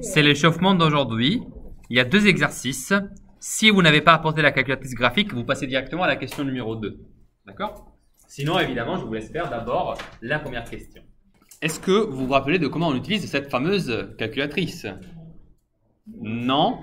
C'est l'échauffement d'aujourd'hui. Il y a 2 exercices. Si vous n'avez pas apporté la calculatrice graphique, vous passez directement à la question numéro 2. D'accord? Sinon, évidemment, je vous laisse faire d'abord la première question. Est-ce que vous vous rappelez de comment on utilise cette fameuse calculatrice? Non?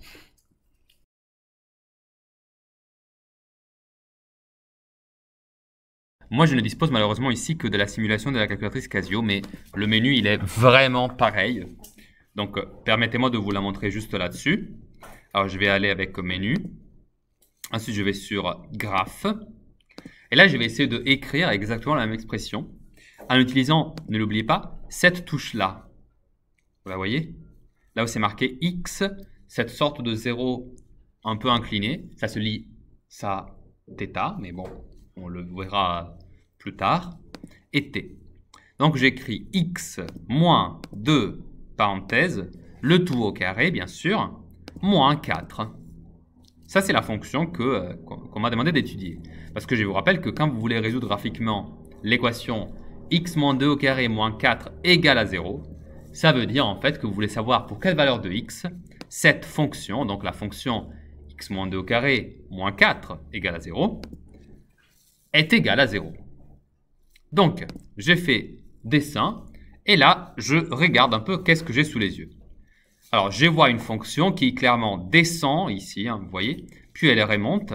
Moi, je ne dispose malheureusement ici que de la simulation de la calculatrice Casio, mais le menu, il est vraiment pareil. Donc, permettez-moi de vous la montrer juste là-dessus. Alors, je vais aller avec menu. Ensuite, je vais sur graphe. Et là, je vais essayer d'écrire exactement la même expression en utilisant, ne l'oubliez pas, cette touche-là. Vous la voyez? Là où c'est marqué X, cette sorte de zéro un peu incliné, ça se lit ça θ, mais bon, on le verra plus tard, et T. Donc j'écris X moins 2, parenthèse, le tout au carré, bien sûr, moins 4. Ça, c'est la fonction qu'on m'a demandé d'étudier. Parce que je vous rappelle que quand vous voulez résoudre graphiquement l'équation x moins 2 au carré moins 4 égale à 0, ça veut dire en fait que vous voulez savoir pour quelle valeur de x cette fonction, donc la fonction x moins 2 au carré moins 4 égale à 0, est égale à 0. Donc, j'ai fait dessin et là, je regarde un peu qu'est-ce que j'ai sous les yeux. Alors, je vois une fonction qui clairement descend ici, hein, vous voyez, puis elle remonte.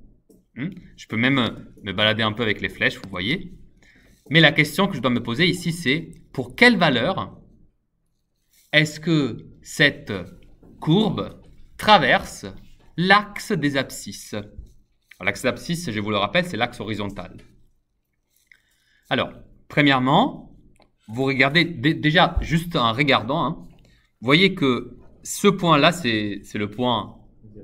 Je peux même me balader un peu avec les flèches, vous voyez. Mais la question que je dois me poser ici, c'est pour quelle valeur est-ce que cette courbe traverse l'axe des abscisses? L'axe des abscisses, je vous le rappelle, c'est l'axe horizontal. Alors, premièrement, vous regardez déjà juste en regardant, hein, vous voyez que ce point-là, c'est le point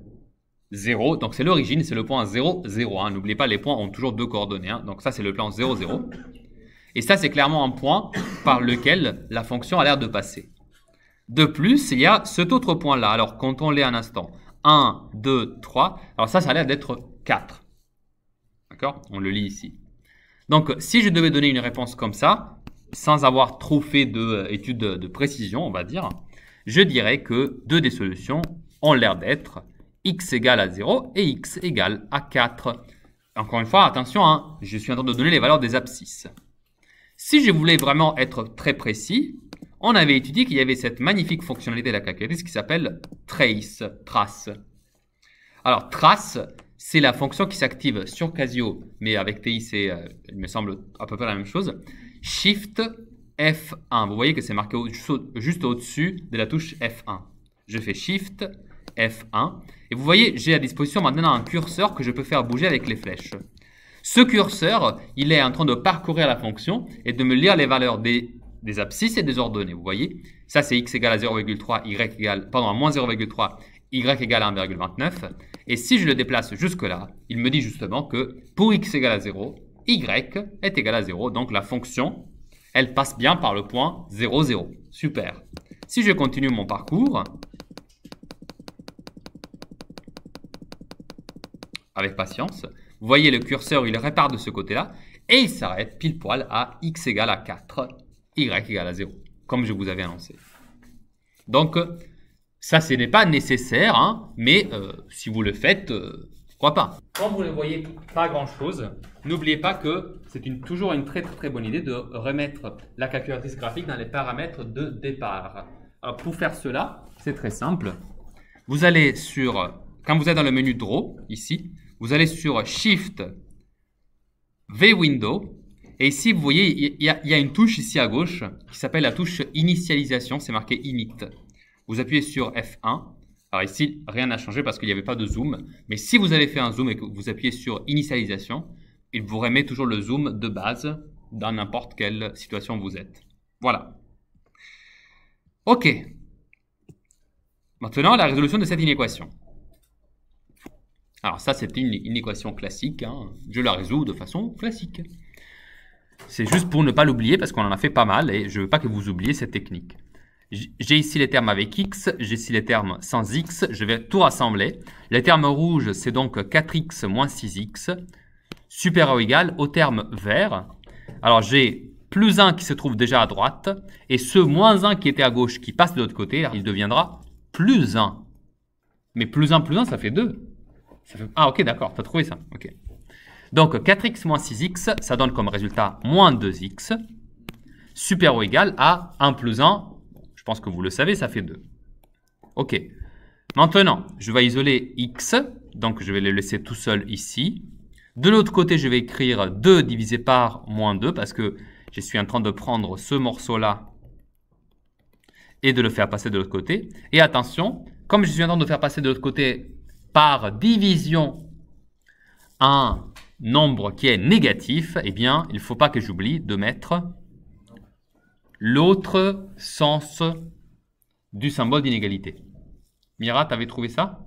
0. Donc, c'est l'origine, c'est le point 0, 0. Hein. N'oubliez pas, les points ont toujours 2 coordonnées. Hein. Donc, ça, c'est le plan 0, 0. Et ça, c'est clairement un point par lequel la fonction a l'air de passer. De plus, il y a cet autre point-là. Alors, comptons-les un instant. 1, 2, 3. Alors, ça a l'air d'être 4. D'accord? On le lit ici. Donc, si je devais donner une réponse comme ça, sans avoir trop fait d'études de précision, on va dire, je dirais que 2 des solutions ont l'air d'être x égale à 0 et x égale à 4. Encore une fois, attention, hein, je suis en train de donner les valeurs des abscisses. Si je voulais vraiment être très précis, on avait étudié qu'il y avait cette magnifique fonctionnalité de la calculatrice qui s'appelle trace. Alors, trace, c'est la fonction qui s'active sur Casio, mais avec TI, c'est, il me semble, à peu près la même chose. Shift F1. Vous voyez que c'est marqué juste au-dessus de la touche F1. Je fais Shift F1. Et vous voyez, j'ai à disposition maintenant un curseur que je peux faire bouger avec les flèches. Ce curseur, il est en train de parcourir la fonction et de me lire les valeurs des abscisses et des ordonnées. Vous voyez, ça c'est x égale à 0,3, à moins 0,3, y égale à 1,29. Et si je le déplace jusque-là, il me dit justement que pour x égale à 0, y est égal à 0. Donc la fonction, elle passe bien par le point 0, 0. Super. Si je continue mon parcours, avec patience, vous voyez le curseur, il repart de ce côté-là et il s'arrête pile poil à x égale à 4, y égale à 0, comme je vous avais annoncé. Donc, ça, ce n'est pas nécessaire, hein, mais si vous le faites, pourquoi pas. Quand vous ne voyez pas grand-chose, n'oubliez pas que c'est toujours une très bonne idée de remettre la calculatrice graphique dans les paramètres de départ. Alors, pour faire cela, c'est très simple. Vous allez quand vous êtes dans le menu Draw, ici, vous allez sur Shift V Window. Et ici, vous voyez, il y a une touche ici à gauche qui s'appelle la touche Initialisation. C'est marqué Init. Vous appuyez sur F1. Alors ici, rien n'a changé parce qu'il n'y avait pas de zoom. Mais si vous avez fait un zoom et que vous appuyez sur Initialisation, il vous remet toujours le zoom de base dans n'importe quelle situation vous êtes. Voilà. OK. Maintenant, la résolution de cette inéquation. Alors ça, c'est une équation classique. Hein. Je la résous de façon classique. C'est juste pour ne pas l'oublier parce qu'on en a fait pas mal et je ne veux pas que vous oubliez cette technique. J'ai ici les termes avec x, j'ai ici les termes sans x. Je vais tout rassembler. Les termes rouges, c'est donc 4x moins 6x supérieur ou égal au terme vert. Alors j'ai plus 1 qui se trouve déjà à droite, et ce moins 1 qui était à gauche, qui passe de l'autre côté, il deviendra plus 1. Mais plus 1, ça fait 2. Ça fait... Ah, ok, d'accord, tu as trouvé ça. Ok. Donc, 4x moins 6x, ça donne comme résultat moins 2x, supérieur ou égal à 1 plus 1. Je pense que vous le savez, ça fait 2. Ok. Maintenant, je vais isoler x, donc je vais le laisser tout seul ici. De l'autre côté, je vais écrire 2 divisé par moins 2, parce que je suis en train de prendre ce morceau-là et de le faire passer de l'autre côté. Et attention, comme je suis en train de faire passer de l'autre côté par division un nombre qui est négatif, eh bien, il ne faut pas que j'oublie de mettre l'autre sens du symbole d'inégalité. Mira, tu avais trouvé ça?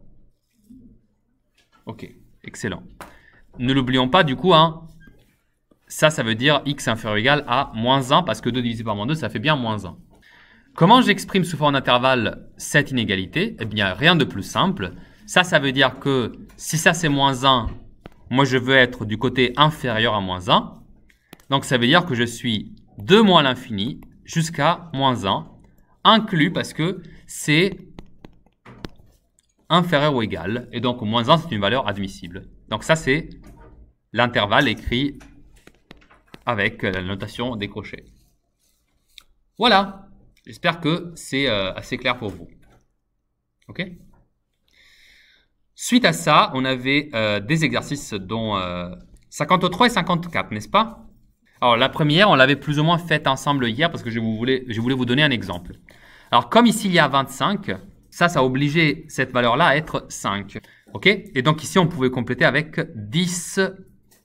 Ok, excellent. Ne l'oublions pas, du coup, hein, ça veut dire x inférieur ou égal à moins 1, parce que 2 divisé par moins 2, ça fait bien moins 1. Comment j'exprime sous forme d'intervalle cette inégalité? Eh bien, rien de plus simple. Ça veut dire que si ça c'est moins 1, moi je veux être du côté inférieur à moins 1. Donc ça veut dire que je suis de moins l'infini jusqu'à moins 1, inclus parce que c'est inférieur ou égal. Et donc moins 1 c'est une valeur admissible. Donc ça c'est l'intervalle écrit avec la notation décrochée. Voilà. J'espère que c'est assez clair pour vous. Ok? Suite à ça, on avait des exercices dont 53 et 54, n'est-ce pas? Alors la première, on l'avait plus ou moins faite ensemble hier parce que je voulais vous donner un exemple. Alors comme ici il y a 25, ça a obligé cette valeur-là à être 5. Ok? Et donc ici on pouvait compléter avec 10x.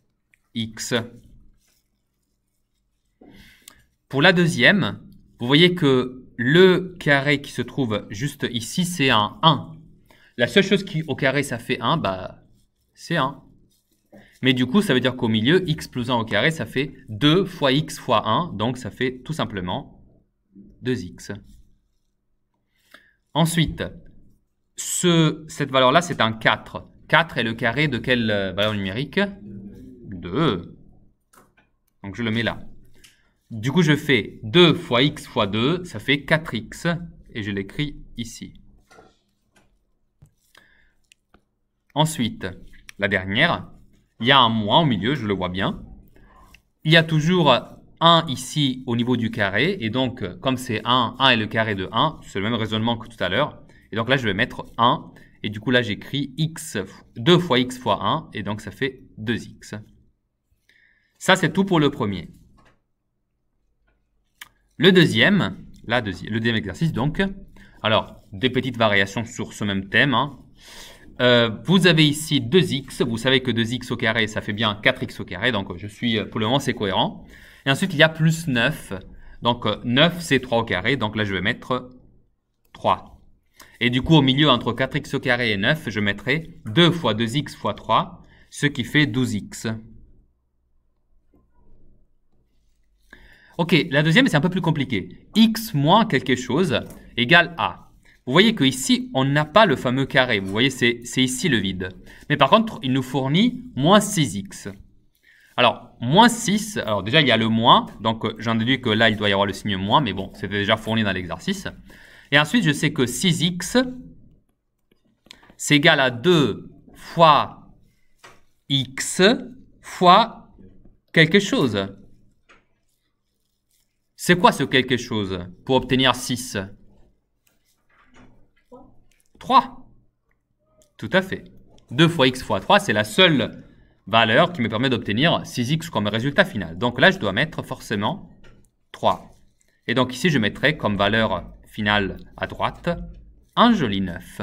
Pour la deuxième, vous voyez que le carré qui se trouve juste ici, c'est un 1. La seule chose qui, au carré, ça fait 1, bah, c'est 1. Mais du coup, ça veut dire qu'au milieu, x plus 1 au carré, ça fait 2 fois x fois 1. Donc, ça fait tout simplement 2x. Ensuite, cette valeur-là, c'est un 4. 4 est le carré de quelle valeur numérique? 2. Donc, je le mets là. Du coup, je fais 2 fois x fois 2, ça fait 4x, et je l'écris ici. Ensuite, la dernière, il y a un moins au milieu, je le vois bien. Il y a toujours 1 ici au niveau du carré, et donc, comme c'est 1, 1 est le carré de 1, c'est le même raisonnement que tout à l'heure. Et donc là, je vais mettre 1, et du coup là, j'écris 2 fois x fois 1, et donc ça fait 2x. Ça, c'est tout pour le premier. Le deuxième exercice, donc, alors, des petites variations sur ce même thème. Hein. Vous avez ici 2x, vous savez que 2x au carré, ça fait bien 4x au carré, donc pour le moment, c'est cohérent. Et ensuite, il y a plus 9, donc 9, c'est 3 au carré, donc là, je vais mettre 3. Et du coup, au milieu, entre 4x au carré et 9, je mettrai 2 fois 2x fois 3, ce qui fait 12x. Ok, la deuxième, c'est un peu plus compliqué. X moins quelque chose égale A. Vous voyez qu'ici, on n'a pas le fameux carré. Vous voyez, c'est ici le vide. Mais par contre, il nous fournit moins 6x. Alors, moins 6, alors déjà, il y a le moins. Donc, j'en déduis que là, il doit y avoir le signe moins. Mais bon, c'était déjà fourni dans l'exercice. Et ensuite, je sais que 6x, c'est égal à 2 fois x fois quelque chose. C'est quoi ce quelque chose pour obtenir 6? 3. Tout à fait. 2 fois x fois 3, c'est la seule valeur qui me permet d'obtenir 6x comme résultat final. Donc là, je dois mettre forcément 3. Et donc ici, je mettrai comme valeur finale à droite un joli 9.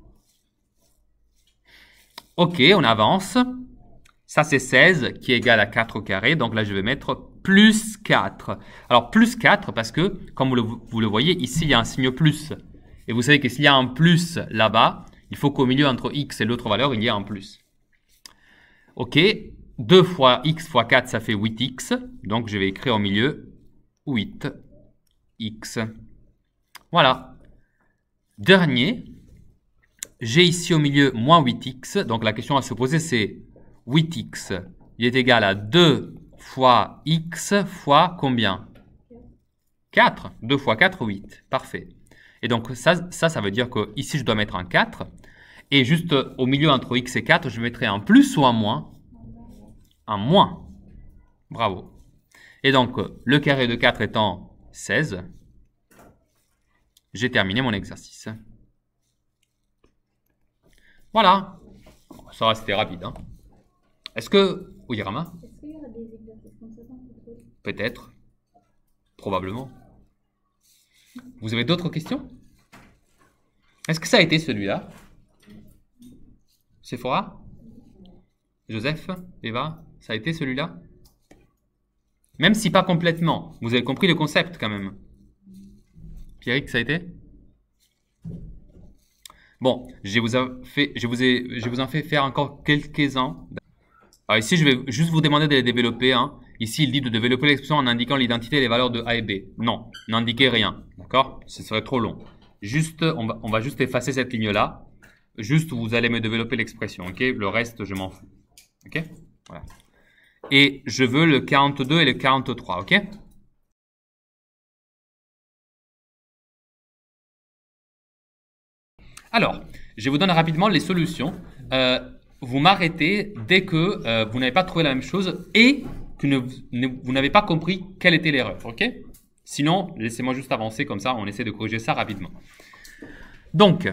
Ok, on avance. Ça, c'est 16 qui est égal à 4 au carré. Donc là, je vais mettre plus 4. Alors, plus 4 parce que, comme vous le voyez, ici, il y a un signe plus. Et vous savez que s'il y a un plus là-bas, il faut qu'au milieu, entre x et l'autre valeur, il y ait un plus. Ok, 2 fois x fois 4, ça fait 8x. Donc, je vais écrire au milieu 8x. Voilà. Dernier, j'ai ici au milieu moins 8x. Donc, la question à se poser, c'est 8x, il est égal à 2 fois x fois combien? 4. 2 fois 4, 8. Parfait. Et donc, ça veut dire que ici, je dois mettre un 4. Et juste au milieu, entre x et 4, je mettrai un plus ou un moins. Un moins. Bravo. Et donc, le carré de 4 étant 16, j'ai terminé mon exercice. Voilà. Ça, c'était rapide. Hein. Est-ce que... Oui, Rama? Est-ce qu'il y aura des exercices comme ça dans le contrôle? Peut-être. Probablement. Vous avez d'autres questions? Est-ce que ça a été celui-là? Sephora? Joseph? Eva? Ça a été celui-là? Même si pas complètement. Vous avez compris le concept quand même. Pierrick, ça a été? Bon, je vous en fais faire encore quelques-uns. Alors ici, je vais juste vous demander de les développer. Hein. Ici, il dit de développer l'expression en indiquant l'identité et les valeurs de A et B. Non, n'indiquez rien. D'accord? Ce serait trop long. Juste, on va juste effacer cette ligne-là. Juste, vous allez me développer l'expression. Ok? Le reste, je m'en fous. Ok? Voilà. Et je veux le 42 et le 43. Ok? Alors, je vous donne rapidement les solutions. Vous m'arrêtez dès que vous n'avez pas trouvé la même chose et que vous n'avez pas compris quelle était l'erreur. Ok? Sinon, laissez-moi juste avancer comme ça, on essaie de corriger ça rapidement. Donc,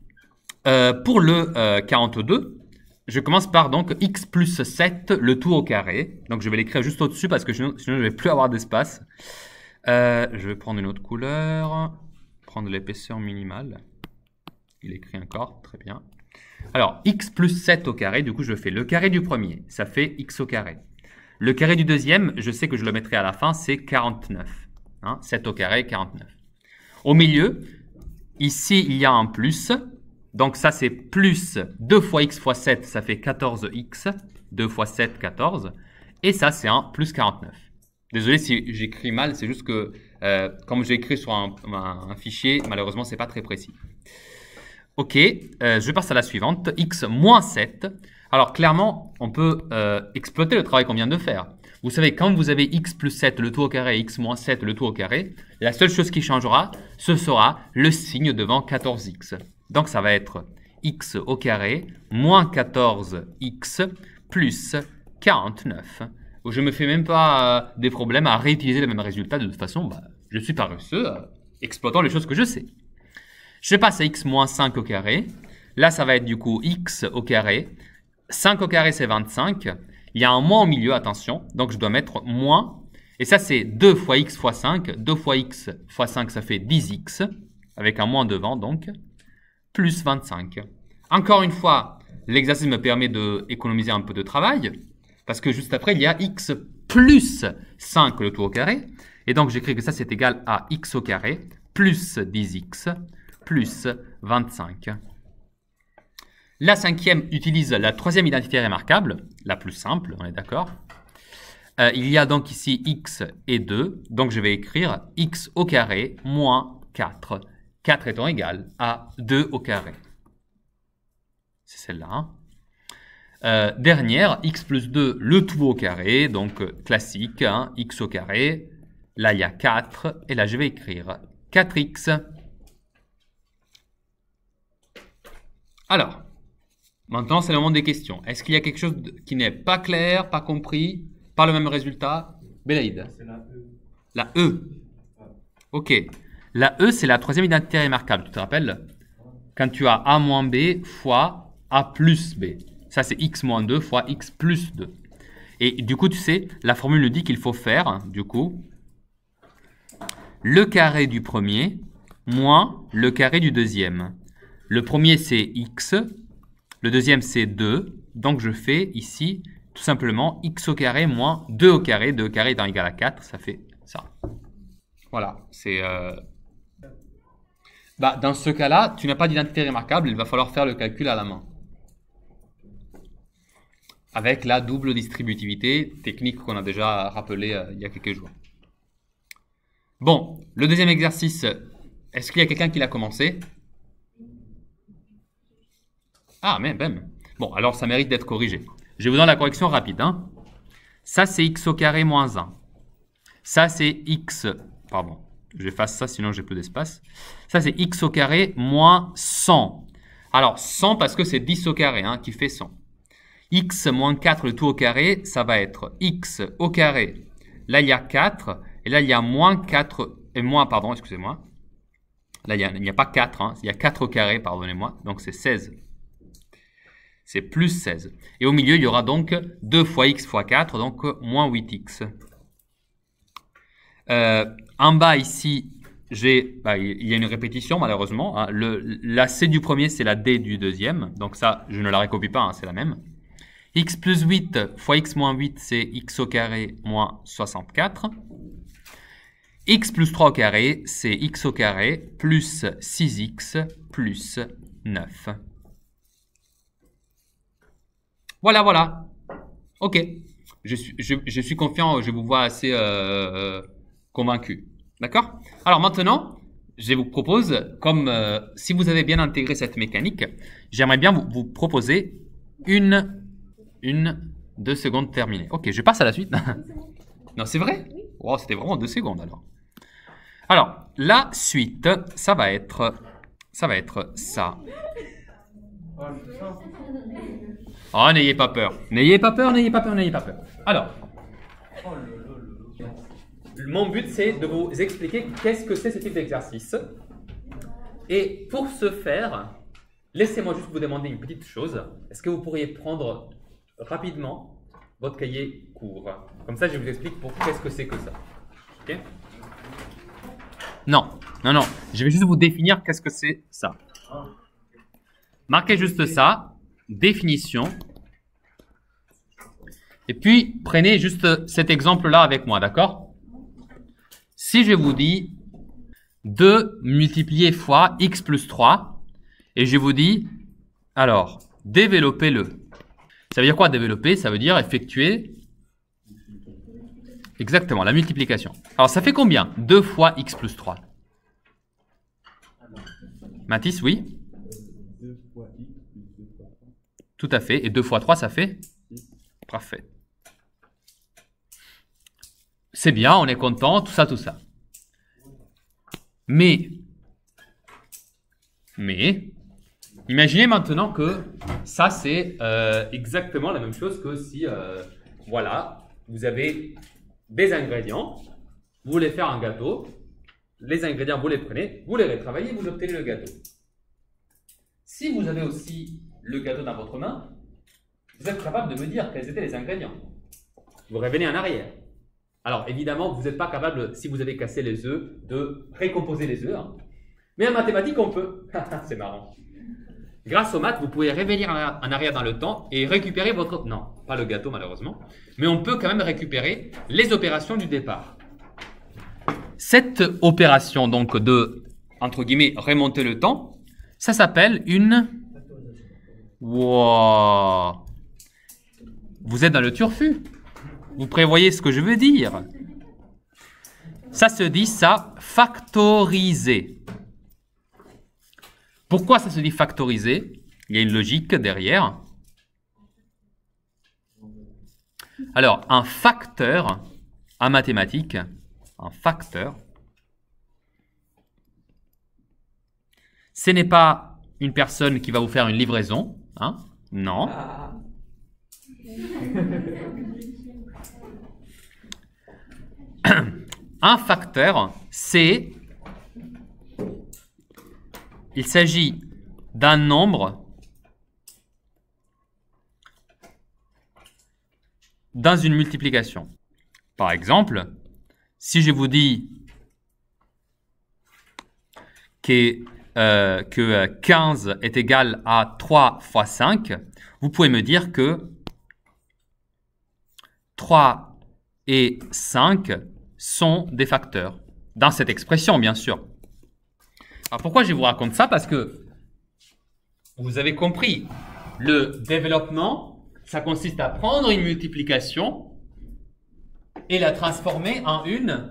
pour le 42, je commence par donc x plus 7, le tout au carré. Donc, je vais l'écrire juste au-dessus parce que sinon je ne vais plus avoir d'espace. Je vais prendre une autre couleur, prendre l'épaisseur minimale. Il écrit encore, très bien. Alors, x plus 7 au carré, du coup, je fais le carré du premier, ça fait x au carré. Le carré du deuxième, je sais que je le mettrai à la fin, c'est 49. Hein, 7 au carré, 49. Au milieu, ici, il y a un plus. Donc, ça, c'est plus 2 fois x fois 7, ça fait 14x. 2 fois 7, 14. Et ça, c'est un plus 49. Désolé si j'écris mal, c'est juste que, comme j'ai écrit sur un fichier, malheureusement, c'est pas très précis. Ok, je passe à la suivante, x moins 7. Alors clairement, on peut exploiter le travail qu'on vient de faire. Vous savez, quand vous avez x plus 7, le tout au carré, et x moins 7, le tout au carré, la seule chose qui changera, ce sera le signe devant 14x. Donc ça va être x au carré moins 14x plus 49. Je ne me fais même pas des problèmes à réutiliser le même résultat. De toute façon, je suis paresseux, exploitant les choses que je sais. Je passe à x moins 5 au carré. Là, ça va être du coup x au carré. 5 au carré, c'est 25. Il y a un moins au milieu, attention. Donc, je dois mettre moins. Et ça, c'est 2 fois x fois 5. 2 fois x fois 5, ça fait 10x. Avec un moins devant, donc. Plus 25. Encore une fois, l'exercice me permet d'économiser un peu de travail. Parce que juste après, il y a x plus 5, le tout au carré. Et donc, j'écris que ça, c'est égal à x au carré plus 10x. Plus 25. La cinquième utilise la troisième identité remarquable, la plus simple, on est d'accord. Il y a donc ici x et 2, donc je vais écrire x au carré moins 4. 4 étant égal à 2 au carré. C'est celle-là. Dernière, x plus 2, le tout au carré, donc classique, hein, x au carré. Là, il y a 4, et là, je vais écrire 4x. Alors, maintenant, c'est le moment des questions. Est-ce qu'il y a quelque chose qui n'est pas clair, pas compris, pas le même résultat? Belaïd? C'est la E. La E. Ok. La E, c'est la troisième identité remarquable. Tu te rappelles? Quand tu as A moins B fois A plus B. Ça, c'est x moins 2 fois x plus 2. Et du coup, tu sais, la formule nous dit qu'il faut faire, du coup, le carré du premier moins le carré du deuxième. Le premier, c'est x. Le deuxième, c'est 2. Donc, je fais ici, tout simplement, x au carré moins 2 au carré. 2 au carré étant égal à 4, ça fait ça. Voilà. C'est... dans ce cas-là, tu n'as pas d'identité remarquable. Il va falloir faire le calcul à la main. Avec la double distributivité, technique qu'on a déjà rappelée il y a quelques jours. Bon, le deuxième exercice, est-ce qu'il y a quelqu'un qui l'a commencé? Ah, même. Bon, alors ça mérite d'être corrigé. Je vous donne la correction rapide. Hein. Ça, c'est x au carré moins 1. Ça, c'est x... Pardon. J'efface ça, sinon j'ai peu d'espace. Ça, c'est x au carré moins 100. Alors, 100 parce que c'est 10 au carré hein, qui fait 100. X moins 4, le tout au carré, ça va être x au carré. Là, il y a 4. Et là, il y a moins 4. Et moins, pardon, excusez-moi. Là, il n'y a pas 4. Hein, il y a 4 au carré, pardonnez-moi. Donc, c'est 16. C'est plus 16. Et au milieu, il y aura donc 2 fois x fois 4, donc moins 8x. En bas, ici, il y a une répétition, malheureusement. Hein. La C du premier, c'est la D du deuxième. Donc ça, je ne la récopie pas, hein, c'est la même. X plus 8 fois x moins 8, c'est x au carré moins 64. X plus 3 au carré, c'est x au carré plus 6x plus 9. Voilà, voilà. Ok. Je suis confiant, je vous vois assez convaincu. D'accord? Alors maintenant, je vous propose, comme si vous avez bien intégré cette mécanique, j'aimerais bien vous proposer une 2 secondes terminées. Ok, je passe à la suite. Non, c'est vrai? Wow, c'était vraiment 2 secondes alors. Alors, la suite, ça va être ça. Oh, n'ayez pas peur. N'ayez pas peur, n'ayez pas peur, n'ayez pas peur. Alors, mon but, c'est de vous expliquer qu'est-ce que c'est ce type d'exercice. Et pour ce faire, laissez-moi juste vous demander une petite chose. Est-ce que vous pourriez prendre rapidement votre cahier court? Comme ça, je vous explique pour qu'est-ce que c'est que ça. Ok? Non, non, non. Je vais juste vous définir qu'est-ce que c'est ça. Marquez juste ça. Définition. Et puis, prenez juste cet exemple-là avec moi, d'accord? Si je vous dis 2 multiplié fois x plus 3, et je vous dis, alors, développez-le. Ça veut dire quoi développer? Ça veut dire effectuer exactement la multiplication. Alors, ça fait combien? 2 fois x plus 3. Mathis, oui? 2 fois x plus 2 fois 3. Tout à fait. Et 2 fois 3, ça fait? Parfait. C'est bien, on est content, tout ça, tout ça. Mais, imaginez maintenant que ça, c'est exactement la même chose que si, voilà, vous avez des ingrédients, vous voulez faire un gâteau, les ingrédients, vous les prenez, vous les retravaillez, vous obtenez le gâteau. Si vous avez aussi le gâteau dans votre main, vous êtes capable de me dire quels étaient les ingrédients. Vous revenez en arrière. Alors, évidemment, vous n'êtes pas capable, si vous avez cassé les œufs, de récomposer les œufs. Hein. Mais en mathématiques, on peut. C'est marrant. Grâce aux maths, vous pouvez revenir en arrière dans le temps et récupérer votre... Non, pas le gâteau, malheureusement. Mais on peut quand même récupérer les opérations du départ. Cette opération, donc, de, entre guillemets, remonter le temps, ça s'appelle une... Wow. Vous êtes dans le turfu. Vous prévoyez ce que je veux dire. Ça se dit ça, factoriser. Pourquoi ça se dit factoriser? Il y a une logique derrière. Alors, un facteur, en mathématiques, un facteur, ce n'est pas une personne qui va vous faire une livraison, hein? Non. Un facteur, c'est, il s'agit d'un nombre dans une multiplication. Par exemple, si je vous dis que 15 est égal à 3 fois 5, vous pouvez me dire que 3 et 5 sont des facteurs. Dans cette expression, bien sûr. Alors pourquoi je vous raconte ça? Parce que vous avez compris, le développement, ça consiste à prendre une multiplication et la transformer en une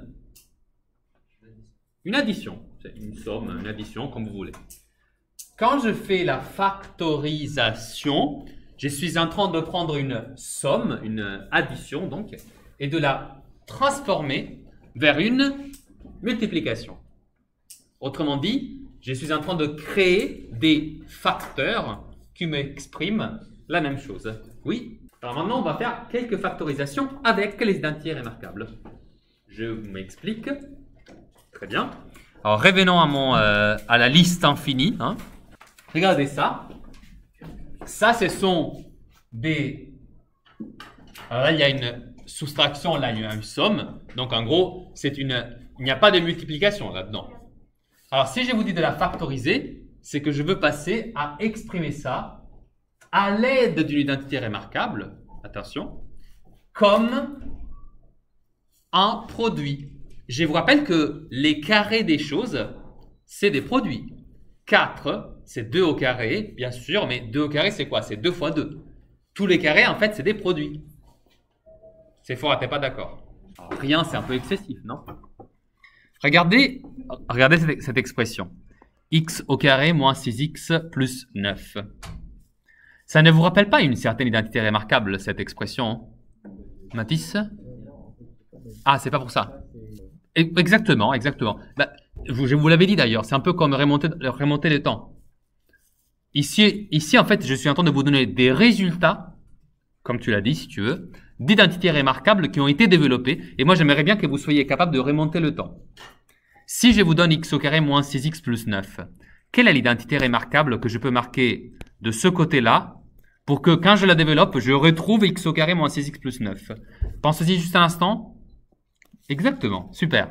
addition. C'est une somme, une addition, comme vous voulez. Quand je fais la factorisation, je suis en train de prendre une somme, une addition donc, et de la transformer vers une multiplication. Autrement dit, je suis en train de créer des facteurs qui m'expriment la même chose. Oui. Alors maintenant, on va faire quelques factorisations avec les identités remarquables. Je m'explique. Très bien. Alors revenons à la liste infinie. Hein. Regardez ça. Ça, ce sont des... Alors là, il y a une soustraction, là, il y a une somme. Donc en gros, il n'y a pas de multiplication là-dedans. Alors si je vous dis de la factoriser, c'est que je veux passer à exprimer ça à l'aide d'une identité remarquable, attention, comme un produit. Je vous rappelle que les carrés des choses, c'est des produits. 4, c'est 2 au carré, bien sûr, mais 2 au carré, c'est quoi? C'est 2 fois 2. Tous les carrés, en fait, c'est des produits. C'est fort, t'es pas d'accord? Rien, c'est un peu excessif, non? Regardez cette expression. X au carré moins 6x plus 9. Ça ne vous rappelle pas une certaine identité remarquable, cette expression? Mathis? Ah, c'est pas pour ça. Exactement, exactement. Bah, je vous l'avais dit d'ailleurs, c'est un peu comme remonter le temps. Ici, en fait, je suis en train de vous donner des résultats, comme tu l'as dit, si tu veux, d'identités remarquables qui ont été développées. Et moi, j'aimerais bien que vous soyez capable de remonter le temps. Si je vous donne x au carré moins 6x plus 9, quelle est l'identité remarquable que je peux marquer de ce côté-là pour que quand je la développe, je retrouve x au carré moins 6x plus 9? Pensez-y juste un instant. Exactement, super.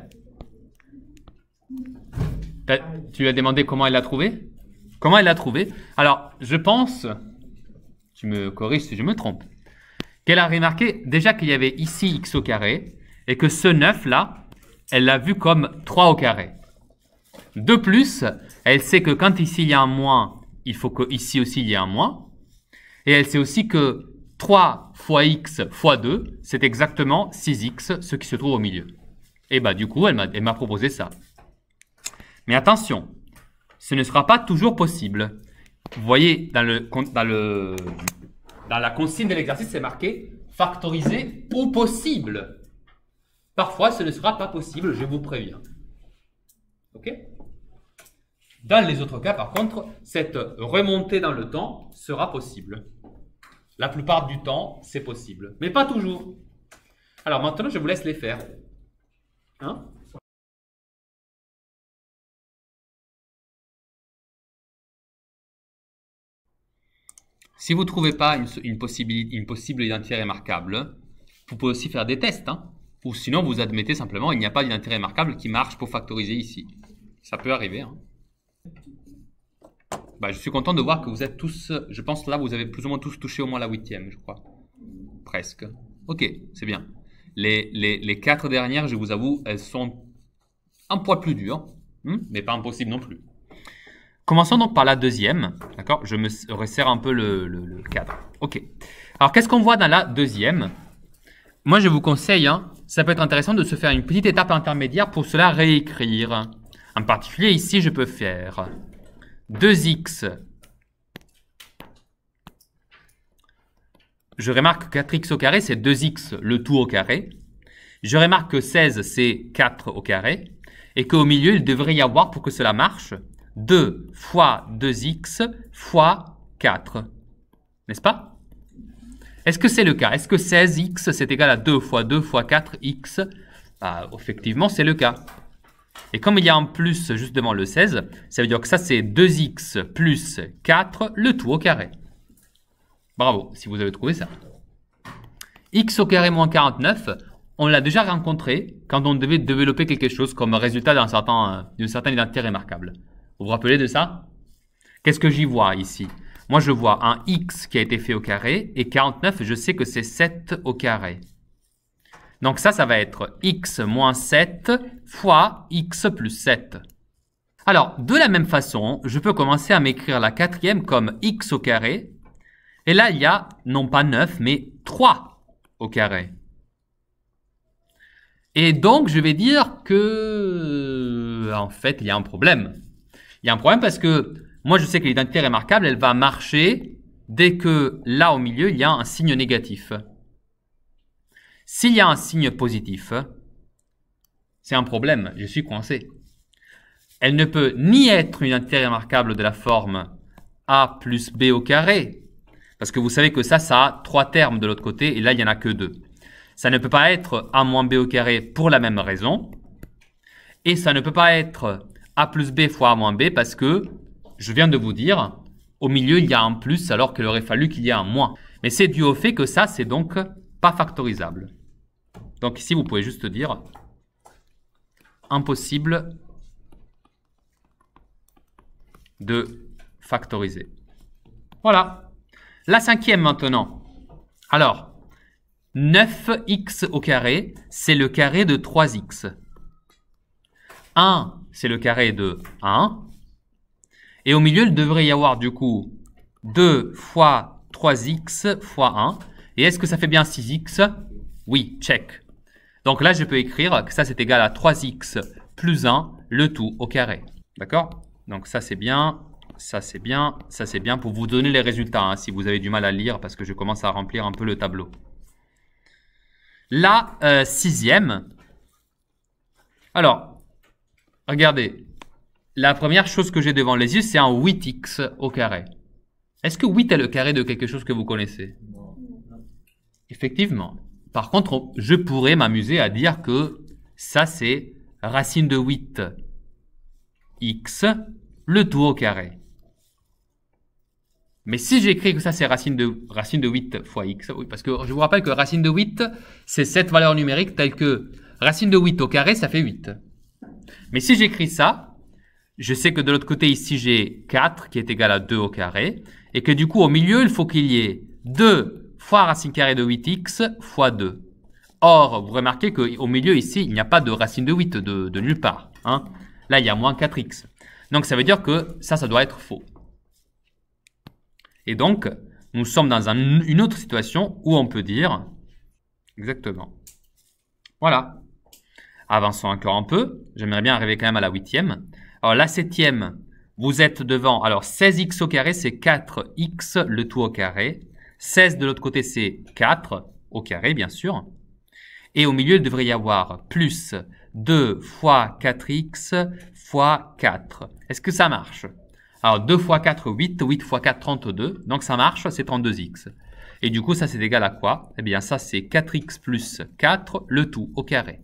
Tu lui as demandé comment elle l'a trouvé? Comment elle l'a trouvé? Alors, je pense, tu me corriges si je me trompe, qu'elle a remarqué déjà qu'il y avait ici x au carré et que ce 9 là, elle l'a vu comme 3 au carré. De plus, elle sait que quand ici il y a un moins, il faut qu'ici aussi il y ait un moins. Et elle sait aussi que 3 fois x fois 2, c'est exactement 6x, ce qui se trouve au milieu. Et bah du coup, elle m'a proposé ça. Mais attention, ce ne sera pas toujours possible. Vous voyez, dans la consigne de l'exercice, c'est marqué factoriser ou possible. Parfois, ce ne sera pas possible, je vous préviens. Ok? Dans les autres cas, par contre, cette remontée dans le temps sera possible. La plupart du temps, c'est possible, mais pas toujours. Alors maintenant, je vous laisse les faire. Hein? Si vous ne trouvez pas une possible identité remarquable, vous pouvez aussi faire des tests. Hein? Ou sinon, vous admettez simplement qu'il n'y a pas d'identité remarquable qui marche pour factoriser ici. Ça peut arriver. Hein? Bah, je suis content de voir que vous êtes tous, je pense là, vous avez plus ou moins tous touché au moins la 8e, je crois. Presque. Ok, c'est bien. Les 4 dernières, je vous avoue, elles sont un poil plus dures, mais pas impossible non plus. Commençons donc par la deuxième, d'accord? Je me resserre un peu le cadre. Ok. Alors, qu'est-ce qu'on voit dans la deuxième? Moi, je vous conseille, hein, ça peut être intéressant de se faire une petite étape intermédiaire pour cela réécrire. En particulier, ici, je peux faire 2x. Je remarque que 4x au carré, c'est 2x le tout au carré. Je remarque que 16, c'est 4 au carré. Et qu'au milieu, il devrait y avoir, pour que cela marche, 2 fois 2x fois 4. N'est-ce pas? Est-ce que c'est le cas? Est-ce que 16x, c'est égal à 2 fois 2 fois 4x? Bah, effectivement, c'est le cas. Et comme il y a en plus juste devant le 16, ça veut dire que ça, c'est 2x plus 4, le tout au carré. Bravo, si vous avez trouvé ça. X au carré moins 49, on l'a déjà rencontré quand on devait développer quelque chose comme résultat d'une certaine identité remarquable. Vous vous rappelez de ça? Qu'est-ce que j'y vois ici? Moi, je vois un x qui a été fait au carré et 49, je sais que c'est 7 au carré. Donc ça va être x moins 7 fois x plus 7. Alors, de la même façon, je peux commencer à m'écrire la quatrième comme x au carré. Et là, il y a non pas 9, mais 3 au carré. Et donc, je vais dire que, en fait, il y a un problème. Il y a un problème parce que moi, je sais que l'identité remarquable, elle va marcher dès que là, au milieu, il y a un signe négatif. S'il y a un signe positif, C'est un problème, je suis coincé. Elle ne peut ni être une entité remarquable de la forme a plus b au carré, parce que vous savez que ça a 3 termes de l'autre côté, et là, il n'y en a que 2. Ça ne peut pas être a moins b au carré pour la même raison, et ça ne peut pas être a plus b fois a moins b, parce que, je viens de vous dire, au milieu, il y a un plus, alors qu'il aurait fallu qu'il y ait un moins. Mais c'est dû au fait que ça, c'est donc pas factorisable. Donc ici, vous pouvez juste dire impossible de factoriser. Voilà. La 5e maintenant. Alors, 9x au carré, c'est le carré de 3x. 1, c'est le carré de 1. Et au milieu, il devrait y avoir du coup 2 fois 3x fois 1. Et est-ce que ça fait bien 6x? Oui, check. Donc là, je peux écrire que ça, c'est égal à 3x plus 1, le tout au carré. D'accord? Donc ça, c'est bien. Ça, c'est bien. Ça, c'est bien pour vous donner les résultats, hein, si vous avez du mal à lire, parce que je commence à remplir un peu le tableau. La 6e. Alors, regardez. La première chose que j'ai devant les yeux, c'est un 8x au carré. Est-ce que 8 est le carré de quelque chose que vous connaissez? Effectivement. Par contre, je pourrais m'amuser à dire que ça, c'est racine de 8x, le tout au carré. Mais si j'écris que ça, c'est racine de 8 fois x, oui, parce que je vous rappelle que racine de 8, c'est cette valeur numérique telle que racine de 8 au carré, ça fait 8. Mais si j'écris ça, je sais que de l'autre côté, ici, j'ai 4 qui est égal à 2 au carré, et que du coup, au milieu, il faut qu'il y ait 2 fois racine carrée de 8x fois 2. Or, vous remarquez qu'au milieu, ici, il n'y a pas de racine de 8 de nulle part. Hein. Là, il y a moins 4x. Donc, ça veut dire que ça doit être faux. Et donc, nous sommes dans une autre situation où on peut dire exactement. Voilà. Avançons encore un peu. J'aimerais bien arriver quand même à la 8e. Alors, la 7e, vous êtes devant. Alors, 16x au carré, c'est 4x, le tout au carré. 16 de l'autre côté, c'est 4 au carré, bien sûr. Et au milieu, il devrait y avoir plus 2 fois 4x fois 4. Est-ce que ça marche? Alors, 2 fois 4, 8. 8 fois 4, 32. Donc, ça marche, c'est 32x. Et du coup, ça, c'est égal à quoi? Eh bien, ça, c'est 4x plus 4, le tout au carré.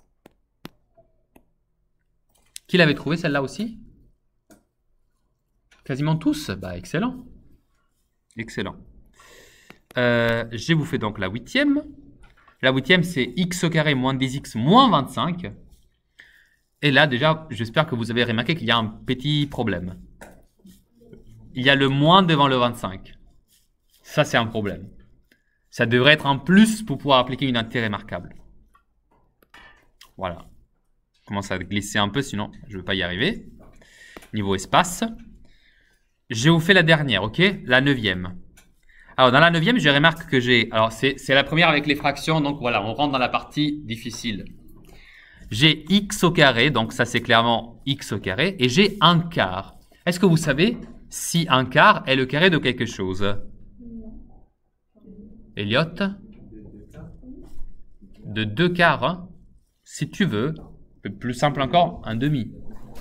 Qui l'avait trouvé, celle-là aussi? Quasiment tous? Bah, excellent. Excellent. J'ai bouffé donc la 8e. La 8e, c'est x au carré moins 10x moins 25. Et là, déjà, j'espère que vous avez remarqué qu'il y a un petit problème. Il y a le moins devant le 25. Ça, c'est un problème. Ça devrait être un plus pour pouvoir appliquer une entité remarquable. Voilà. Je commence à glisser un peu, sinon je ne vais pas y arriver. Niveau espace. Je vous fais la dernière, ok? La 9e. Alors, dans la 9e, je remarque que j'ai... Alors, c'est la première avec les fractions, donc voilà, on rentre dans la partie difficile. J'ai x au carré, donc ça c'est clairement x au carré, et j'ai 1 quart. Est-ce que vous savez si 1 quart est le carré de quelque chose? Elliot? De 2 quarts, hein? Si tu veux, plus simple encore, 1 demi.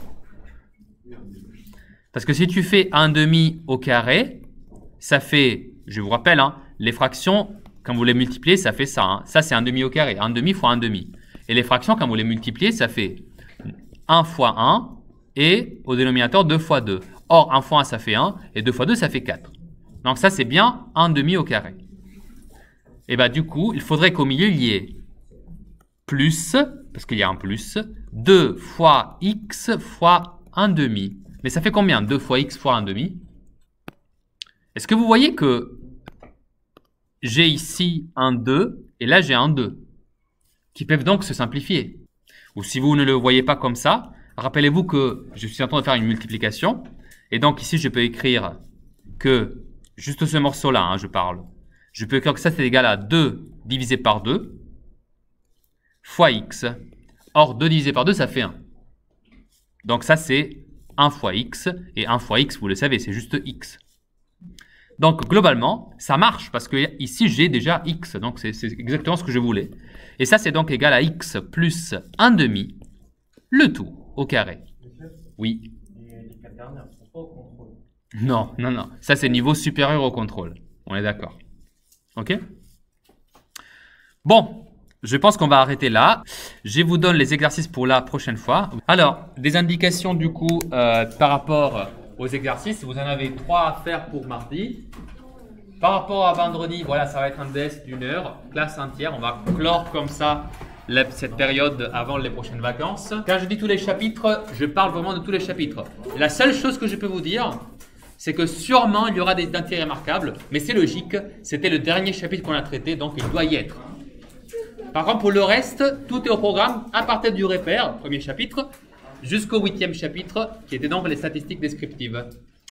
Parce que si tu fais 1 demi au carré, ça fait... Je vous rappelle, hein, les fractions, quand vous les multipliez, ça fait ça. Hein. Ça, c'est 1 demi au carré. 1 demi fois 1 demi. Et les fractions, quand vous les multipliez, ça fait 1 fois 1 et au dénominateur 2 fois 2. Or, 1 fois 1, ça fait 1 et 2 fois 2, ça fait 4. Donc ça, c'est bien 1 demi au carré. Et bien, du coup, il faudrait qu'au milieu, il y ait plus, parce qu'il y a un plus, 2 fois x fois 1 demi. Mais ça fait combien 2 fois x fois 1 demi? Est-ce que vous voyez que j'ai ici un 2 et là j'ai un 2 qui peuvent donc se simplifier? Ou si vous ne le voyez pas comme ça, rappelez-vous que je suis en train de faire une multiplication et donc ici je peux écrire que, juste ce morceau-là, hein, je parle, je peux écrire que ça c'est égal à 2 divisé par 2 fois x. Or 2 divisé par 2 ça fait 1. Donc ça c'est 1 fois x et 1 fois x vous le savez c'est juste x. Donc, globalement, ça marche parce que ici, j'ai déjà x. Donc, c'est exactement ce que je voulais. Et ça, c'est donc égal à x plus 1 demi Le tout au carré. Oui. Les 4 dernières ne sont pas au contrôle. Non, non, non. Ça, c'est niveau supérieur au contrôle. On est d'accord. OK? Bon, je pense qu'on va arrêter là. Je vous donne les exercices pour la prochaine fois. Alors, des indications du coup par rapport aux exercices. Vous en avez 3 à faire pour mardi. Par rapport à vendredi, voilà, ça va être un DS d'une heure, classe entière. On va clore comme ça cette période avant les prochaines vacances. Quand je dis tous les chapitres, je parle vraiment de tous les chapitres. La seule chose que je peux vous dire, c'est que sûrement il y aura des d'intérêt remarquables, mais c'est logique. C'était le dernier chapitre qu'on a traité, donc il doit y être. Par contre, pour le reste, tout est au programme à partir du repère, premier chapitre, jusqu'au 8e chapitre, qui était donc les statistiques descriptives.